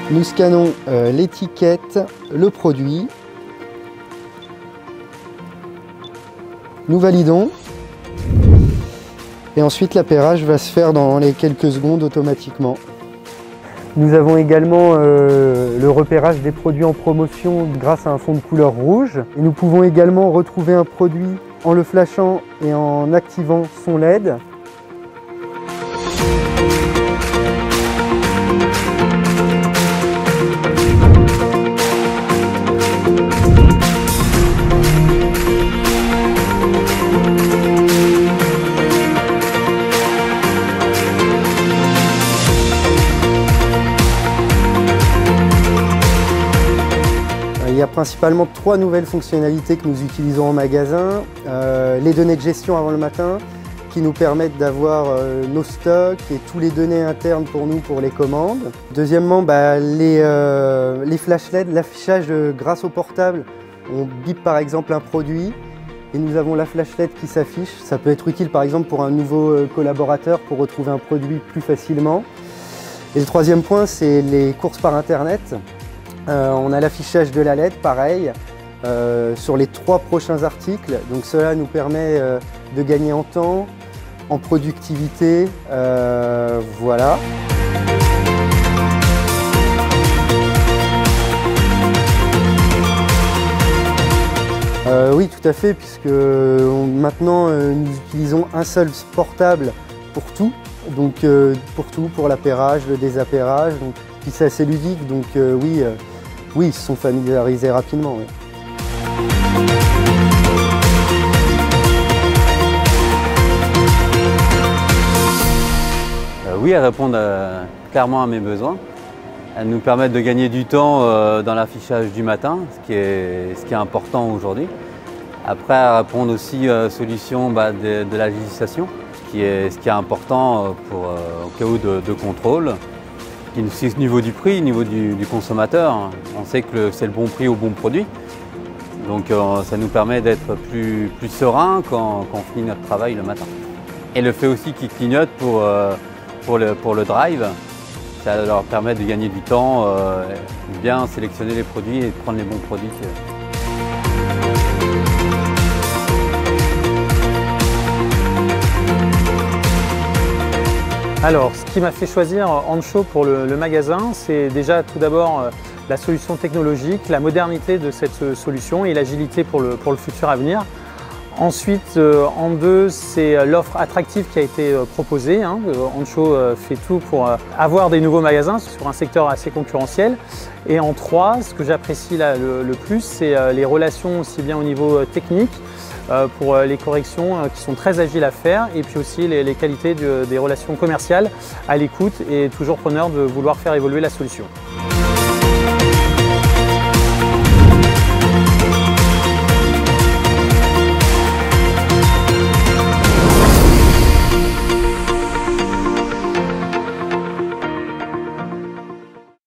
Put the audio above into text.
Nous scannons l'étiquette, le produit. Nous validons. Et ensuite l'appairage va se faire dans les quelques secondes automatiquement. Nous avons également le repérage des produits en promotion grâce à un fond de couleur rouge. Et nous pouvons également retrouver un produit en le flashant et en activant son LED. Il y a principalement 3 nouvelles fonctionnalités que nous utilisons en magasin. Les données de gestion avant le matin qui nous permettent d'avoir nos stocks et tous les données internes pour nous pour les commandes. Deuxièmement, les flash LED, l'affichage grâce au portable. On bip par exemple un produit et nous avons la flash LED qui s'affiche. Ça peut être utile par exemple pour un nouveau collaborateur pour retrouver un produit plus facilement. Et le troisième point, c'est les courses par internet. On a l'affichage de la LED, pareil, sur les 3 prochains articles. Donc cela nous permet de gagner en temps, en productivité, voilà. Oui, tout à fait, puisque maintenant nous utilisons un seul portable pour tout. Donc pour tout, pour l'appairage, le désappairage. Puis c'est assez ludique, donc oui, ils se sont familiarisés rapidement. Oui. Oui, elles répondent clairement à mes besoins. Elles nous permettent de gagner du temps dans l'affichage du matin, ce qui est important aujourd'hui. Après, elles répondent aussi aux solutions de la législation, ce qui est important au cas où de contrôle. C'est au niveau du prix, au niveau du consommateur. On sait que c'est le bon prix au bon produit. Donc ça nous permet d'être plus serein quand on finit notre travail le matin. Et le fait aussi qu'ils clignotent pour le drive, ça leur permet de gagner du temps, bien sélectionner les produits et de prendre les bons produits. Alors, ce qui m'a fait choisir Ancho pour le magasin, c'est déjà tout d'abord la solution technologique, la modernité de cette solution et l'agilité pour le futur à venir. Ensuite, en deux, c'est l'offre attractive qui a été proposée. Ancho fait tout pour avoir des nouveaux magasins sur un secteur assez concurrentiel. Et en trois, ce que j'apprécie le plus, c'est les relations aussi bien au niveau technique, pour les corrections qui sont très agiles à faire, et puis aussi les qualités des relations commerciales à l'écoute et toujours preneur de vouloir faire évoluer la solution.